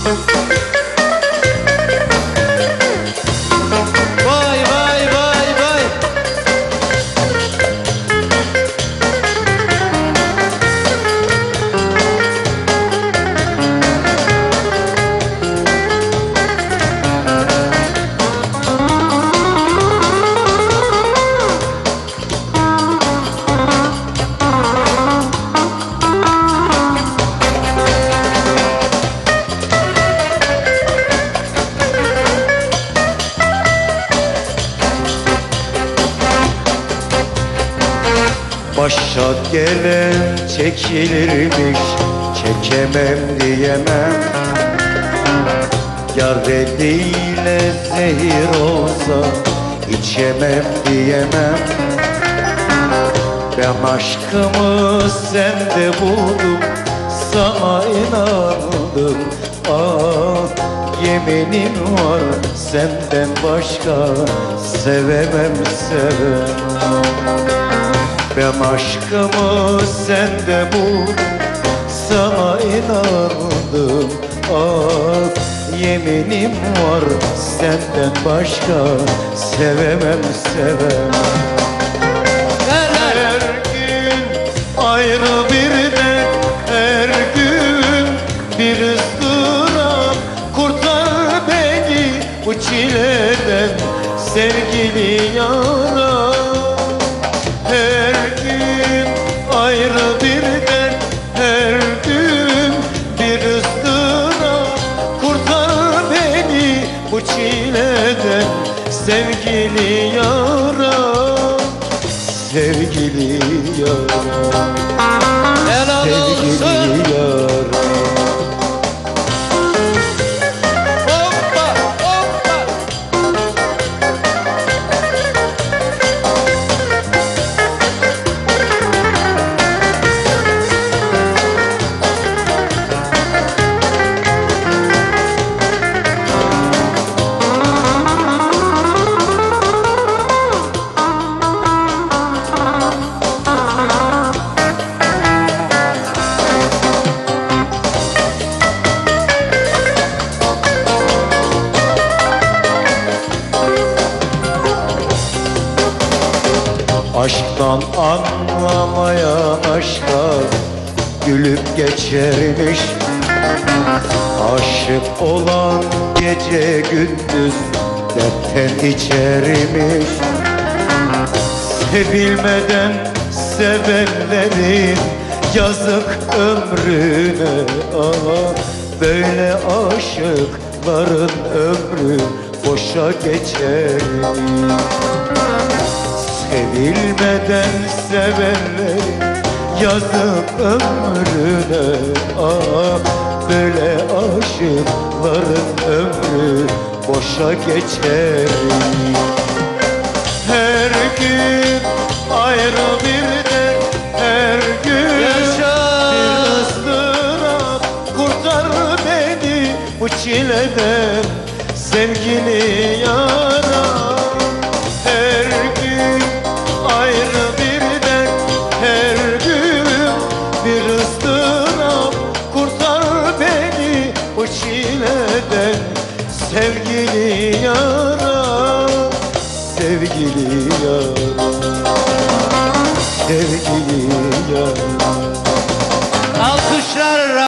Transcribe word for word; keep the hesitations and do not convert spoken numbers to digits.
Vay vay vay vay. Başa gelen çekilirmiş, çekemem diyemem. Yar eliyle zehir olsa içemem diyemem. Ben aşkımı sende buldum, sana inandım. Ah, yeminim var senden başka sevemem sevemem. Ben aşkımı sende buldum, sana inandım. Ah, yeminim var senden başka sevemem sevemem. Her gün ayrı bir dert, her gün bir ızdırap. Kurtar beni bu çileden sevgili yaram. Her gün ayrı bir dert, her gün bir ızdırap. Kurtar beni bu çileden sevgili yaram. Sevgili yaram, sevgili yaram. Aşktan anlamayan aşka gülüp geçermiş. Aşık olan gece gündüz dertten içermiş. Sevilmeden sevenlerin yazık ömrüne. Ah, böyle aşıkların ömrü boşa geçermiş. Sevilmeden sevenlerin yazık ömrüne. Ah, böyle aşıkların ömrü boşa geçer. Her gün ayrı bir dert, her gün yaşa bir ızdırap. Kurtar beni bu çileden sevgili yaram. Her gün ayrı bir dert, her gün bir ızdırap. Kurtar beni bu çileden sevgili yaram. Sevgili yaram, sevgili yaram.